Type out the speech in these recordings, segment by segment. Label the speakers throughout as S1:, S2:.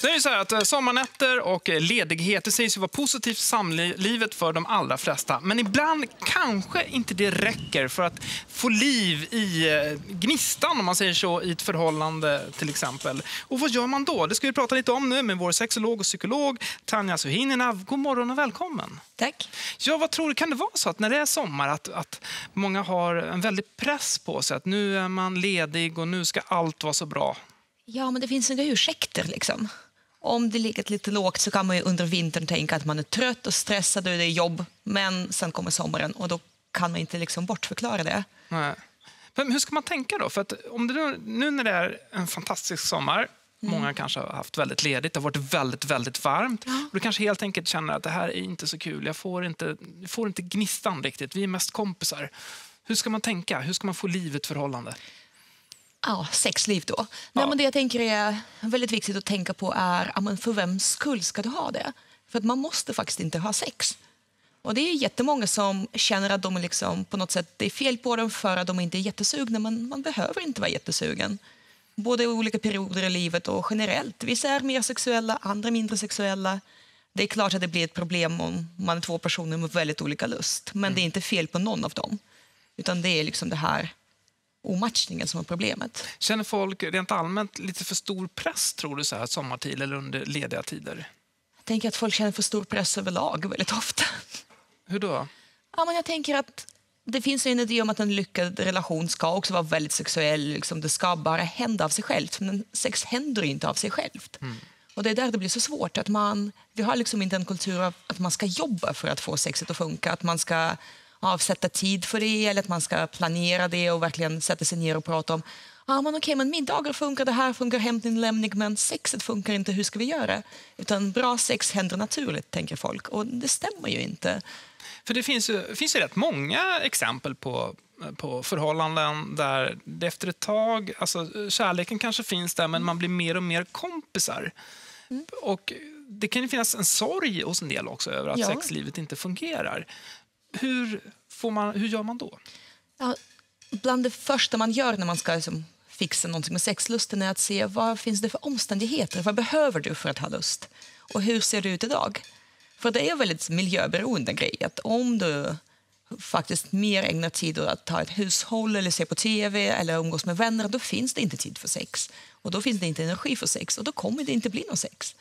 S1: Det är ju så här att sommarnätter och ledighet, det sägs ju vara positivt för samlivet för de allra flesta. Men ibland kanske inte det räcker för att få liv i gnistan, om man säger så, i ett förhållande till exempel. Och vad gör man då? Det ska vi prata lite om nu med vår sexolog och psykolog Tanja Suhinina. God morgon och välkommen.
S2: Tack.
S1: Ja, vad tror du? Kan det vara så att när det är sommar att många har en väldig press på sig? Att nu är man ledig och nu ska allt vara så bra.
S2: Ja, men det finns inga ursäkter liksom. Om det ligger lite lågt så kan man ju under vintern tänka att man är trött och stressad och det är jobb. Men sen kommer sommaren och då kan man inte liksom bortförklara det.
S1: Nej. Men hur ska man tänka då? För att om det nu när det är en fantastisk sommar, många kanske har haft väldigt ledigt, det har varit väldigt, väldigt varmt.
S2: Ja.
S1: Och du kanske helt enkelt känner att det här är inte så kul. Jag får inte gnistan riktigt. Vi är mest kompisar. Hur ska man tänka? Hur ska man få liv i ett förhållande?
S2: Ja, sexliv då. Nej, men det jag tänker är väldigt viktigt att tänka på är för vems skull ska du ha det? För att man måste faktiskt inte ha sex. Och det är jättemånga som känner att de är liksom, på något sätt, det är fel på dem för att de inte är jättesugna. Men man behöver inte vara jättesugen. Både i olika perioder i livet och generellt. Vissa är mer sexuella, andra mindre sexuella. Det är klart att det blir ett problem om man är två personer med väldigt olika lust. Men det är inte fel på någon av dem. Utan det är liksom det här omatchningen som är problemet.
S1: Känner folk rent allmänt lite för stor press, tror du, så här sommartid eller under lediga tider?
S2: Jag tänker att folk känner för stor press överlag väldigt ofta.
S1: Hur då?
S2: Ja, men jag tänker att det finns en idé om att en lyckad relation ska också vara väldigt sexuell. Liksom det ska bara hända av sig självt. Men sex händer inte av sig självt. Och det är där det blir så svårt. Att vi har liksom inte en kultur av att man ska jobba för att få sexet att funka. Att man ska avsätta tid för det eller att man ska planera det och verkligen sätta sig ner och prata om men middagar funkar, det här funkar, hämtning, lämning, men sexet funkar inte, hur ska vi göra? Utan bra sex händer naturligt, tänker folk. Och det stämmer ju inte.
S1: För det finns ju rätt många exempel på förhållanden där det efter ett tag, alltså kärleken kanske finns där, men man blir mer och mer kompisar. Och det kan ju finnas en sorg hos en del också över att sexlivet inte fungerar. Hur gör man då?
S2: Ja, bland det första man gör när man ska liksom fixa någonting med sexlusten är att se vad finns det för omständigheter. Vad behöver du för att ha lust? Och hur ser det ut idag? För det är en väldigt miljöberoende grej. Att om du faktiskt mer ägnar tid åt att ta ett hushåll eller se på tv eller umgås med vänner, då finns det inte tid för sex. Och då finns det inte energi för sex och då kommer det inte bli någon sex.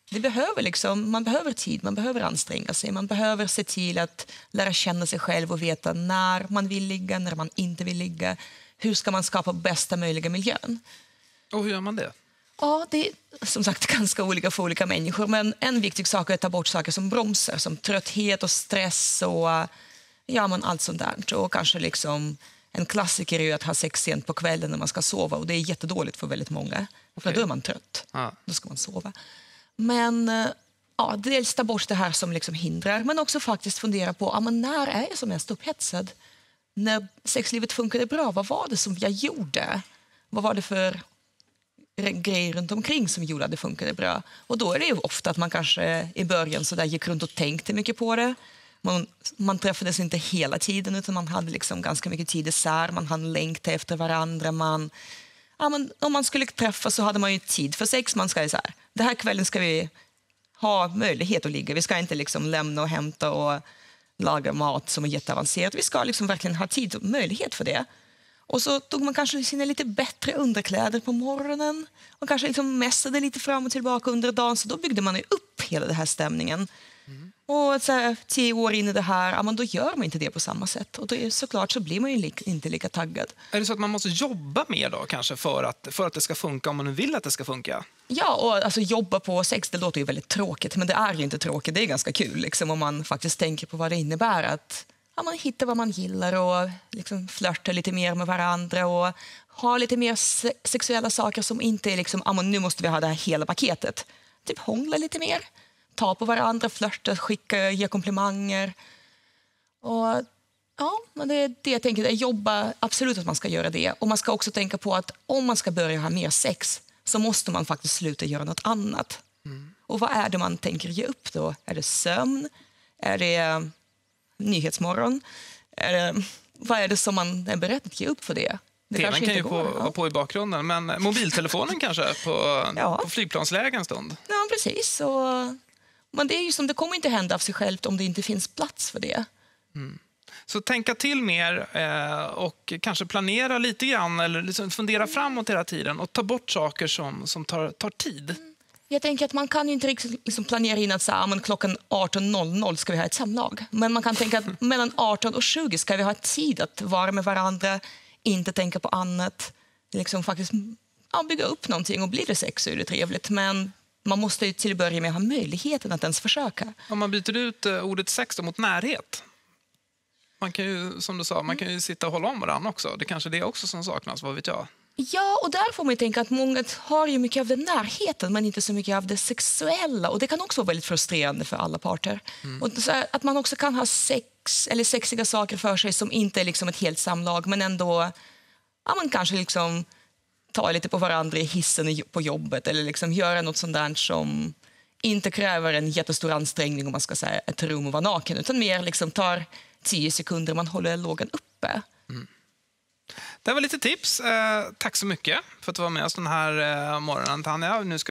S2: Man behöver tid, man behöver anstränga sig. Man behöver se till att lära känna sig själv och veta när man vill ligga, när man inte vill ligga. Hur ska man skapa bästa möjliga miljön?
S1: Och hur gör man det?
S2: Ja, det är som sagt ganska olika för olika människor. Men en viktig sak är att ta bort saker som bromsar, som trötthet och stress och allt sånt där. Och kanske liksom en klassiker är ju att ha sex sent på kvällen när man ska sova. Och det är jättedåligt för väldigt många. För då är man trött. Då ska man sova. Men dels ta bort det här som liksom hindrar. Men också faktiskt fundera på när är jag som mest upphetsad? När sexlivet funkade bra, vad var det som jag gjorde? Vad var det för grejer runt omkring som gjorde att det funkade bra? Och då är det ju ofta att man kanske i början så där gick runt och tänkte mycket på det. Man träffades inte hela tiden utan man hade liksom ganska mycket tid isär. Man hann längta efter varandra. Om man skulle träffas så hade man ju tid för sex. Man ska så här, det här kvällen ska vi ha möjlighet att ligga. Vi ska inte liksom lämna och hämta och laga mat som är jätteavancerat. Vi ska liksom verkligen ha tid och möjlighet för det. Och så tog man kanske sina lite bättre underkläder på morgonen och kanske liksom mässade lite fram och tillbaka under dagen. Så då byggde man ju upp hela den här stämningen. Och så här, 10 år in i det här, då gör man inte det på samma sätt. Och då såklart så blir man ju inte lika taggad.
S1: Är det så att man måste jobba mer då kanske för att det ska funka, om man nu vill att det ska funka?
S2: Ja, och alltså jobba på sex, det låter ju väldigt tråkigt. Men det är ju inte tråkigt, det är ganska kul liksom, om man faktiskt tänker på vad det innebär. Att man hittar vad man gillar och liksom flörtar lite mer med varandra. Och ha lite mer sexuella saker som inte är liksom, nu måste vi ha det här hela paketet. Typ hångla lite mer. Ta på varandra, flörta, ge komplimanger. Och men det är det jag tänker. Jobba, absolut att man ska göra det. Och man ska också tänka på att om man ska börja ha mer sex så måste man faktiskt sluta göra något annat. Och vad är det man tänker ge upp då? Är det sömn? Är det Nyhetsmorgon? Vad är det som man är beredd att ge upp för det?
S1: TVn
S2: kanske
S1: kan ju
S2: inte går,
S1: vara på i bakgrunden, men mobiltelefonen kanske på flygplansläge en stund.
S2: Ja, precis. Men det är ju som, det kommer inte hända av sig självt om det inte finns plats för det.
S1: Så tänka till mer och kanske planera lite grann eller liksom fundera framåt hela tiden och ta bort saker som tar tid.
S2: Jag tänker att man kan ju inte liksom planera in att men klockan 18.00 ska vi ha ett samlag. Men man kan tänka att mellan 18 och 20 ska vi ha tid att vara med varandra, inte tänka på annat. Liksom faktiskt bygga upp någonting och bli det sex är det trevligt. Men man måste ju till att börja med ha möjligheten att ens försöka.
S1: Om man byter ut ordet sex mot närhet. Man kan ju, som du sa, man kan ju sitta och hålla om varandra också. Det är kanske det också som saknas, vad vet jag?
S2: Ja, och där får man ju tänka att många har ju mycket av den närheten men inte så mycket av det sexuella. Och det kan också vara väldigt frustrerande för alla parter. Och så att man också kan ha sex eller sexiga saker för sig som inte är liksom ett helt samlag men ändå, man kanske liksom tar lite på varandra i hissen på jobbet eller liksom göra något sånt där som inte kräver en jättestor ansträngning om man ska säga ett rum och vara naken utan mer liksom tar 10 sekunder man håller lågan uppe.
S1: Det var lite tips. Tack så mycket för att du var med oss den här morgonen, Tanja. Nu ska